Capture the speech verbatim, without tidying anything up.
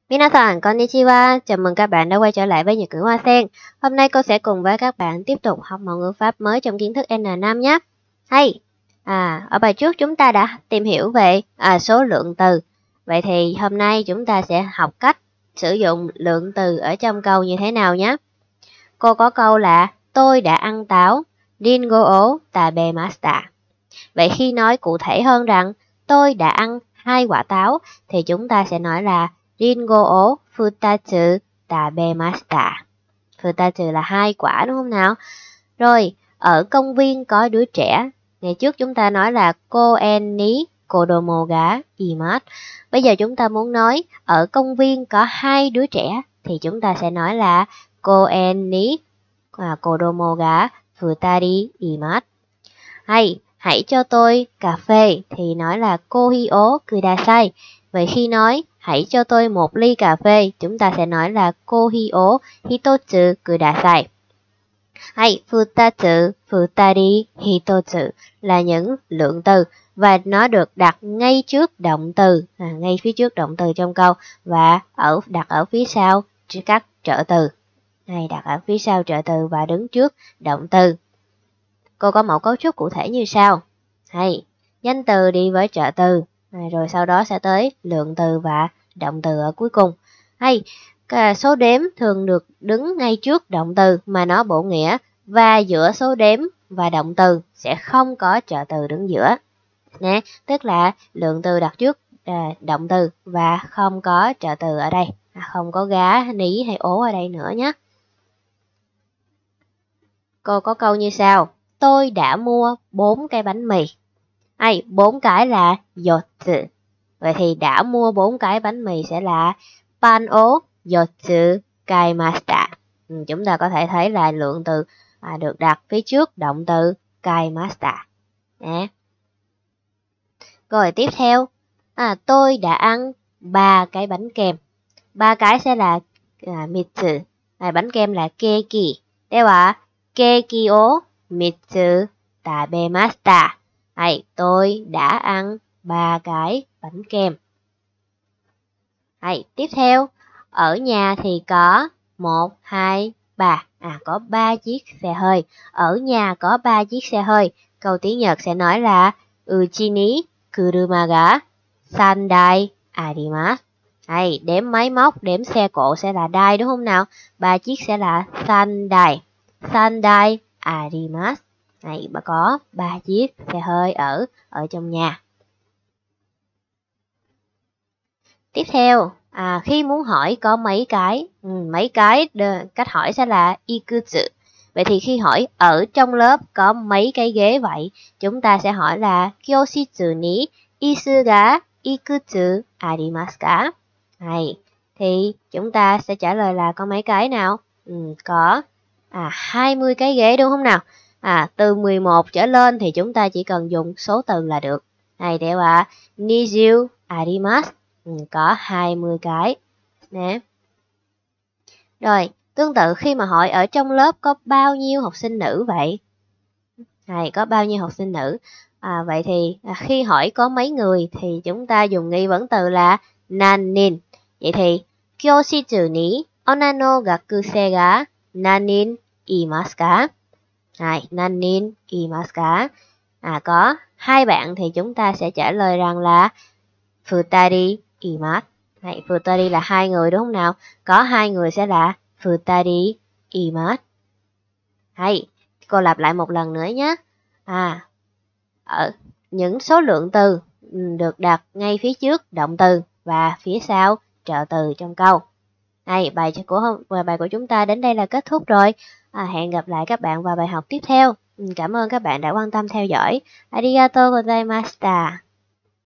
Minasan, konnichiwa. Chào mừng các bạn đã quay trở lại với Nhật ngữ Hoa Sen. Hôm nay cô sẽ cùng với các bạn tiếp tục học một ngữ pháp mới trong kiến thức N năm nhé. Hay, à, ở bài trước chúng ta đã tìm hiểu về à, số lượng từ. Vậy thì hôm nay chúng ta sẽ học cách sử dụng lượng từ ở trong câu như thế nào nhé. Cô có câu là tôi đã ăn táo, ringo o tabemashita. Vậy khi nói cụ thể hơn rằng tôi đã ăn hai quả táo thì chúng ta sẽ nói là ringo o futatsu tabemashita. Futatsu là hai quả đúng không nào? Rồi, ở công viên có đứa trẻ. Ngày trước chúng ta nói là koen ni kodomo ga imasu. Bây giờ chúng ta muốn nói ở công viên có hai đứa trẻ thì chúng ta sẽ nói là koen ni kodomo ga futari imasu. Hay, hãy cho tôi cà phê thì nói là kohi o kudasai. Vậy khi nói hãy cho tôi một ly cà phê, chúng ta sẽ nói là kohi o hitotsu kudasai. Hay, futatsu, futari, hitotsu là những lượng từ và nó được đặt ngay trước động từ, à, ngay phía trước động từ trong câu và ở đặt ở phía sau các trợ từ. Hay đặt ở phía sau trợ từ và đứng trước động từ. Cô có mẫu cấu trúc cụ thể như sau. Hay, danh từ đi với trợ từ, rồi sau đó sẽ tới lượng từ và động từ ở cuối cùng. Hay, số đếm thường được đứng ngay trước động từ mà nó bổ nghĩa và giữa số đếm và động từ sẽ không có trợ từ đứng giữa. Nè, tức là lượng từ đặt trước à, động từ và không có trợ từ ở đây, không có gá, ní hay ố ở đây nữa nhé. Cô có câu như sau. Tôi đã mua bốn cái bánh mì. Ai, bốn cái là yotsu. Vậy thì đã mua bốn cái bánh mì sẽ là pan o yotsu kaimashita. Ừ, chúng ta có thể thấy là lượng từ à, được đặt phía trước động từ kaimashita. Nè. Rồi tiếp theo, à, tôi đã ăn ba cái bánh kem. Ba cái sẽ là à, mitsu. À, bánh kem là keki. Đây là keki o mitsu tabemashita. Hay, tôi đã ăn ba cái bánh kem. Hay, tiếp theo, ở nhà thì có một, hai, ba. À, có ba chiếc xe hơi. Ở nhà có ba chiếc xe hơi. Câu tiếng Nhật sẽ nói là uchi ni kuruma ga sandai arimasu. Hay, đếm máy móc, đếm xe cộ sẽ là dai đúng không nào? Ba chiếc sẽ là sandai. Sandai arimasu. Này, bà có ba chiếc xe hơi ở ở trong nhà. Tiếp theo, à, khi muốn hỏi có mấy cái, ừ, mấy cái, đờ, cách hỏi sẽ là ikutsu. Vậy thì khi hỏi ở trong lớp có mấy cái ghế vậy, chúng ta sẽ hỏi là kyoshitsu ni isu ga ikutsu arimasu ka? Này, thì chúng ta sẽ trả lời là có mấy cái nào? Ừ, có à, hai mươi cái ghế đúng không nào? À, từ mười một trở lên thì chúng ta chỉ cần dùng số từ là được. Này để là nijiu arimasu. Ừ, có hai mươi cái. Nè. Rồi, tương tự khi mà hỏi ở trong lớp có bao nhiêu học sinh nữ vậy? Này, có bao nhiêu học sinh nữ? À, vậy thì à, khi hỏi có mấy người thì chúng ta dùng nghi vấn từ là nanin. Vậy thì kyoshitsu ni onna no gakusei ga nanin imasu ka? Này, nanin imasu ka? À, có hai bạn thì chúng ta sẽ trả lời rằng là futari imasu. Này, futari là hai người đúng không nào? Có hai người sẽ là futari imasu. Hay, cô lặp lại một lần nữa nhé. À, ở những số lượng từ được đặt ngay phía trước động từ và phía sau trợ từ trong câu. Này, bài của bài của chúng ta đến đây là kết thúc rồi. À, hẹn gặp lại các bạn vào bài học tiếp theo. Cảm ơn các bạn đã quan tâm theo dõi. Arigatou gozaimashita.